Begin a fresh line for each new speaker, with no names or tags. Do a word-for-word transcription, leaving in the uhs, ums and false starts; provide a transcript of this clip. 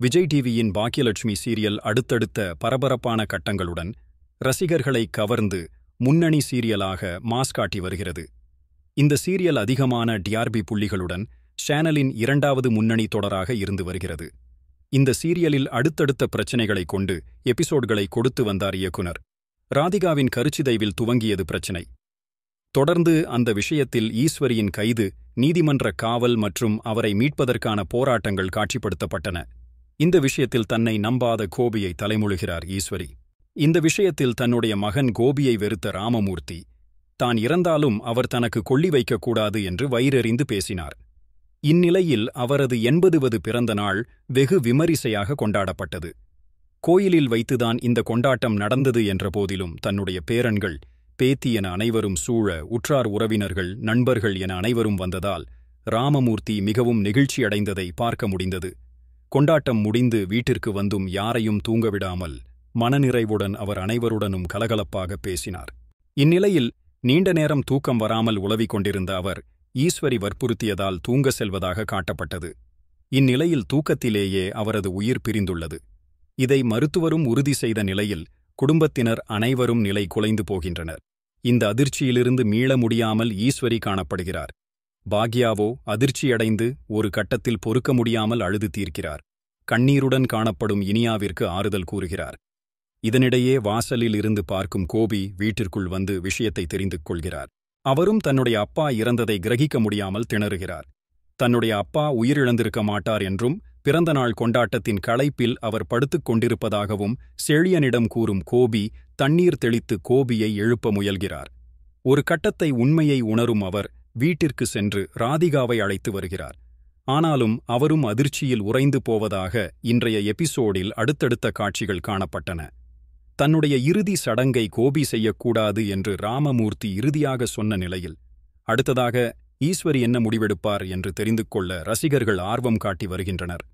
விஜய் டிவியின் பாக்கியலட்சுமி சீரியல் அடுத்தடுத்த பரபரப்பான கட்டங்களுடன் ரசிகர்களை கவர்ந்து முன்னணி சீரியலாக மாஸ் காட்டி வருகிறது. இந்த சீரியல் அதிகமான டிஆர்பி புள்ளிகளுடன் சேனலின் இரண்டாவது முன்னணி தொடராக இருந்து வருகிறது. இந்த சீரியலில் அடுத்தடுத்த பிரச்சினைகளை கொண்டு எபிசோட்களை கொடுத்து வந்தார் இயக்குனர். ராதிகாவின் கருச்சிதைவில் துவங்கியது பிரச்சினை. தொடர்ந்து அந்த விஷயத்தில் ஈஸ்வரியின் கைது, நீதிமன்ற காவல் மற்றும் அவரை மீட்பதற்கான போராட்டங்கள் காட்சிப்படுத்தப்பட்டன. இந்த விஷயத்தில் தன்னை நம்பாத கோபியை தலைமுழுகிறார் ஈஸ்வரி. இந்த விஷயத்தில் தன்னுடைய மகன் கோபியை வெறுத்த ராமமூர்த்தி, தான் இறந்தாலும் அவர் தனக்கு கொள்ளி வைக்கக்கூடாது என்று வயிறெறிந்து பேசினார். இந்நிலையில் அவரது எண்பதுவது பிறந்த நாள் வெகு விமரிசையாக கொண்டாடப்பட்டது. கோயிலில் வைத்துதான் இந்த கொண்டாட்டம் நடந்தது என்ற போதிலும் தன்னுடைய பேரன்கள், பேத்தி என அனைவரும் சூழ உற்றார் உறவினர்கள், நண்பர்கள் என அனைவரும் வந்ததால் ராமமூர்த்தி மிகவும் நெகிழ்ச்சியடைந்ததை பார்க்க முடிந்தது. கொண்டாட்டம் முடிந்து வீட்டிற்கு வந்தும் யாரையும் தூங்கவிடாமல் மனநிறைவுடன் அவர் அனைவருடனும் கலகலப்பாக பேசினார். இந்நிலையில் நீண்ட நேரம் தூக்கம் வராமல் உலவிக் கொண்டிருந்த அவர் ஈஸ்வரி வற்புறுத்தியதால் தூங்க செல்வதாக காட்டப்பட்டது. இந்நிலையில் தூக்கத்திலேயே அவரது உயிர் பிரிந்துள்ளது. இதை மருத்துவரும் உறுதி செய்த நிலையில் குடும்பத்தினர் அனைவரும் நிலை குலைந்து போகின்றனர். இந்த அதிர்ச்சியிலிருந்து மீள முடியாமல் ஈஸ்வரி காணப்படுகிறார். பாக்யாவோ அதிர்ச்சியடைந்து ஒரு கட்டத்தில் பொறுக்க முடியாமல் அழுது தீர்க்கிறார். கண்ணீருடன் காணப்படும் இனியாவிற்கு ஆறுதல் கூறுகிறார். இதனிடையே வாசலில் இருந்து பார்க்கும் கோபி வீட்டிற்குள் வந்து விஷயத்தை தெரிந்து கொள்கிறார். அவரும் தன்னுடைய அப்பா இறந்ததை கிரகிக்க முடியாமல் திணறுகிறார். தன்னுடைய அப்பா உயிரிழந்திருக்க மாட்டார் என்றும் பிறந்தநாள் கொண்டாட்டத்தின் களைப்பில் அவர் படுத்துக் கொண்டிருப்பதாகவும் செழியனிடம் கூறும் கோபி தண்ணீர் தெளித்து கோபியை எழுப்ப முயல்கிறார். ஒரு கட்டத்தை உண்மையை உணரும் அவர் வீட்டிற்கு சென்று ராதிகாவை அழைத்து வருகிறார். ஆனாலும் அவரும் அதிர்ச்சியில் உறைந்து போவதாக இன்றைய எபிசோடில் அடுத்தடுத்த காட்சிகள் காணப்பட்டன. தன்னுடைய இறுதி சடங்கை கோபி செய்யக்கூடாது என்று ராமமூர்த்தி இறுதியாக சொன்ன நிலையில் அடுத்ததாக ஈஸ்வரி என்ன முடிவெடுப்பார் என்று தெரிந்து கொள்ள ரசிகர்கள் ஆர்வம் காட்டி வருகின்றனர்.